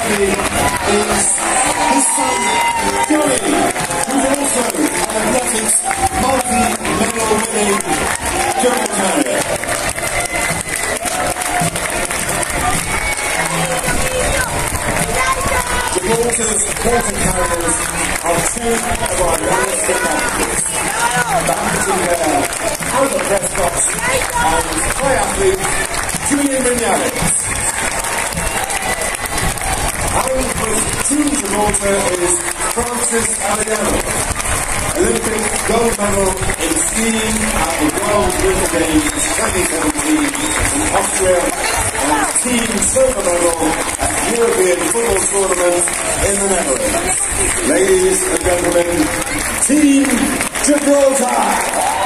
happy is his son, Johnny, who's also an athletics multi-medal winning jump carrier. Gibraltar's water carriers are two of our youngest competitors. Representing their Albert Prescott and play athlete Julian Vinales. And with Team Gibraltar is Francis Aliano, Olympic gold medal in skiing at the World Winter Games 2017 in Austria, and team silver medal at European football tournament in the Netherlands. Ladies and gentlemen, Team Gibraltar!